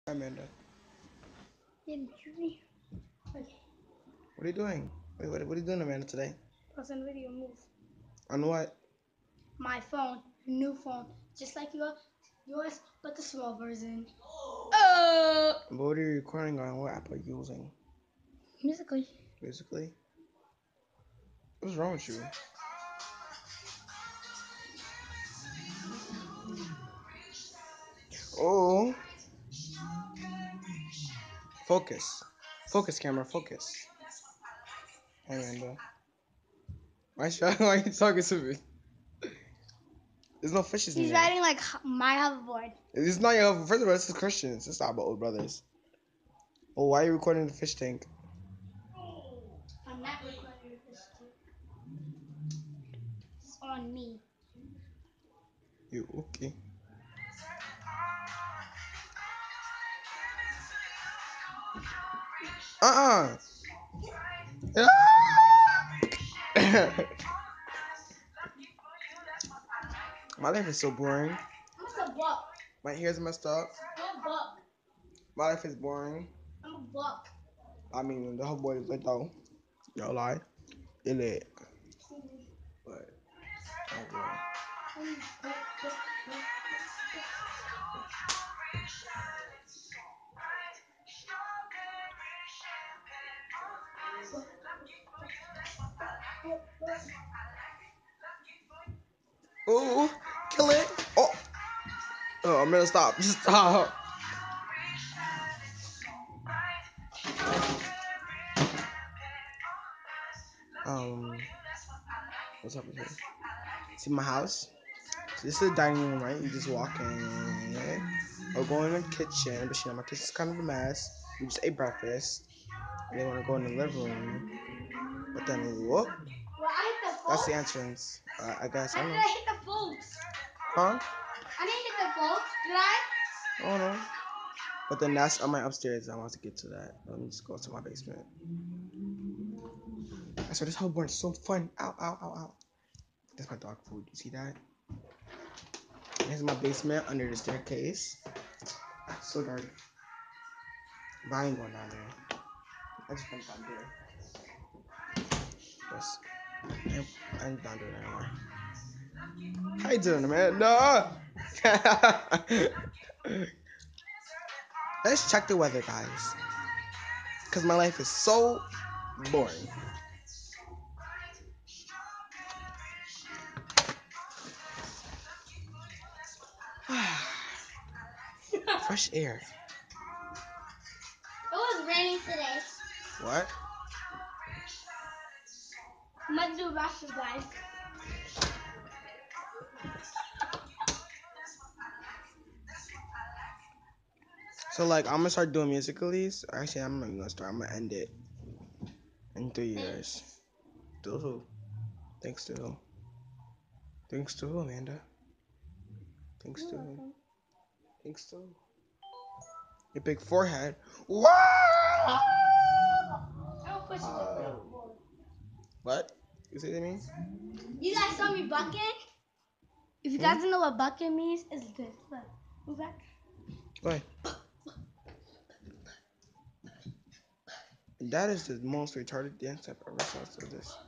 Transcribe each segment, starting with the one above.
Amanda, Okay. what are you doing? Wait, what are you doing, Amanda, today? Person video move. On what? My phone, new phone, just like yours, but the small version. But what are you recording on? What app are you using? Musically. Basically, what's wrong with you? Oh, focus, camera, focus. Hey, Amanda, why are you talking to me? There's no fishes in He's there. riding like my hoverboard. It's not your. First of all, this is Christians. It's not about old brothers. Oh, why are you recording the fish tank? I'm not recording this too. It's on me. You okay? Uh-uh. My life is so boring. I'm a buck. My hair's messed up. I'm a buck. My life is boring. I'm a buck. I mean, the whole boy is lit though. No lie. It lit. But, oh boy. Ooh, kill it. Oh. Oh, I'm gonna stop. Just stop. What's up with here? See my house? So this is the dining room, right? You just walk in. I'll go in the kitchen, but you know, my kitchen's kind of a mess. We just ate breakfast. And they want to go in the living room. But then, whoop. Well, I hit the That's folks. the entrance. I guess. How I don't did know. I hit the folks? Huh? I didn't hit the folks, did I? I don't know. But then that's on my upstairs. I want to get to that. Let me just go to my basement. I swear this whole board is so fun. Ow, ow, ow, ow. That's my dog food. You see that? Here's my basement under the staircase. So dark. But I ain't going down there. I just went down there. Yes. I ain't down there anymore. How you doing, man? No! Let's check the weather, guys. Because my life is so boring. Fresh air. It was raining today. What? I'm gonna do Russia, guys. So, like, I'm gonna start doing musicalies. Actually, I'm not even gonna start. I'm gonna end it in 3 years. To who? Thanks to who? Thanks to who, Amanda? Thanks to who? Thanks to who? Your big forehead. Wow! Don't push it. What? You see what I mean? You guys saw me bucking? If you guys don't know what bucking means, it's this. Look, move back. Go ahead. That is the most retarded dance I've ever saw. So this.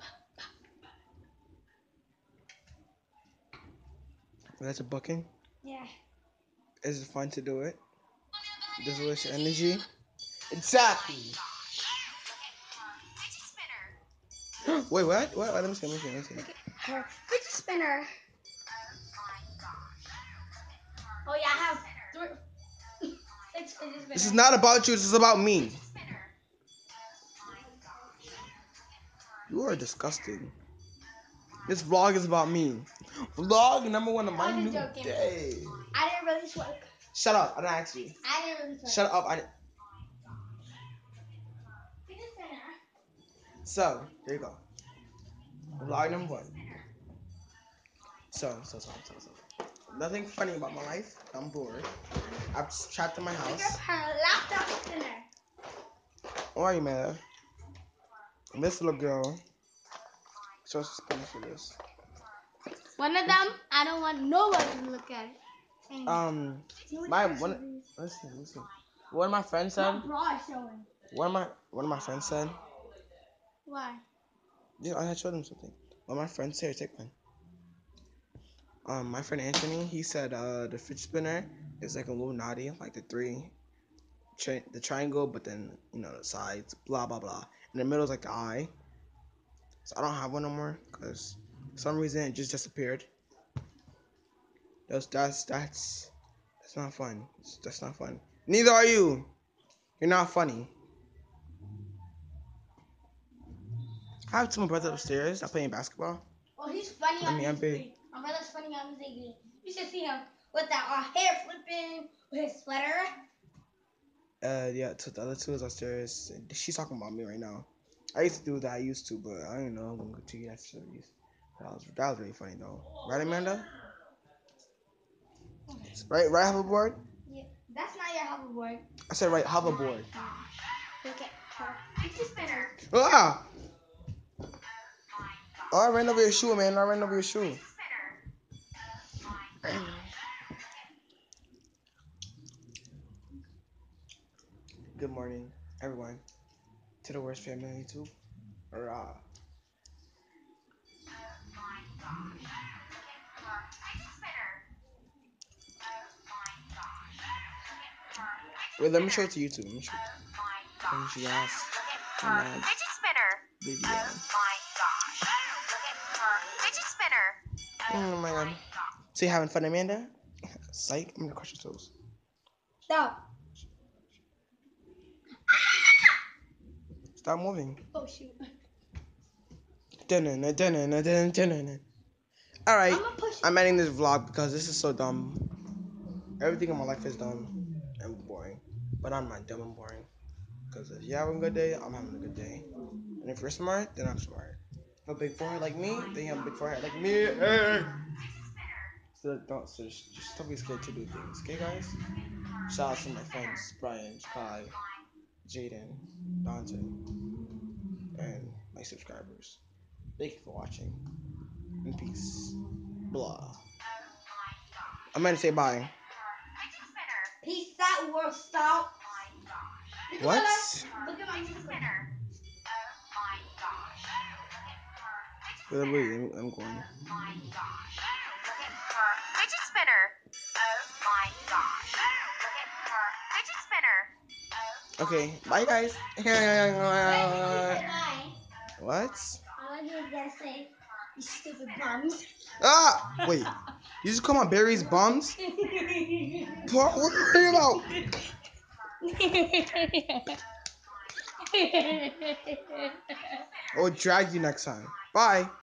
That's a bucking. Yeah. Is it fun to do it? Does it waste your energy? Exactly. Wait, what? What? Let me see. Look at her fidget spinner. Oh yeah, I have 6 fidget spinners. This is not about you. This is about me. You are disgusting. This vlog is about me. Vlog number 1 of my new day. I didn't really twerk. Shut up. I didn't ask you. I didn't really twerk. Shut up. I didn't. Fidget spinner. So, there you go. Vlog number 1. So. Nothing funny about my life. I'm bored. I'm just trapped in my house. Her laptop spinner. Why are you mad? This little girl. So Spanish for this. One of them, I don't want nobody to look at it. My one. Listen. What my friend said. My bra is showing. One of my friends said. Why? Yeah, I showed him something. What my friend said, take one. My friend Anthony, he said the fidget spinner is like Illuminati, like the the triangle, but then the sides, blah blah blah. In the middle is like the eye. So I don't have one no more because for some reason it just disappeared. That's not fun. That's not fun. Neither are you. You're not funny. I have two more brothers upstairs. I'm playing basketball. Oh, he's funny on his screen. My brother's funny on his screen. You should see him with that hair flipping with his sweater. Yeah, the other two is upstairs. She's talking about me right now. I used to do that. I used to, but I don't know. I'm gonna continue that series. That was really funny though. Right, Amanda? Right, hoverboard. Yeah, that's not your hoverboard. I said right, hoverboard. Look at her. It's a spinner. Ah! Oh, I ran over your shoe, man. I ran over your shoe. Good morning, everyone, to the worst family on YouTube. Hurrah. Wait, let me show it to YouTube. Let me show it. Let me show you guys. Fidget spinner. Video. Oh my gosh. Look at her fidget spinner. Oh my god. So you having fun, Amanda? Psych. I'm gonna crush your toes. Stop. Stop moving. Oh shoot. Alright, I'm ending this vlog because this is so dumb. Everything in my life is dumb and boring. But I'm not dumb and boring. Because if you're having a good day, I'm having a good day. And if you're smart, then I'm smart. If you have a big forehead like me, then you have a big forehead like me. Hey! So don't be scared to do things, okay guys? Shout out to my friends, Brian, Kai, Jaden, Dante, and my subscribers. Thank you for watching. And peace. Blah. I'm gonna say bye. Peace out, world. Stop. What? Look at my spinner. Wait, I'm going. Fidget spinner. Oh my gosh. Look at her fidget spinner. Okay, bye guys. What? I want you to say, you stupid bums. Ah! Wait. You just call my berries bums? What are you about? I will drag you next time. Bye.